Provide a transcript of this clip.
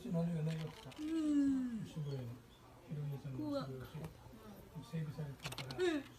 ちのあれがないわけさ。牛小屋の。広めさんの牛小屋整備されてるから。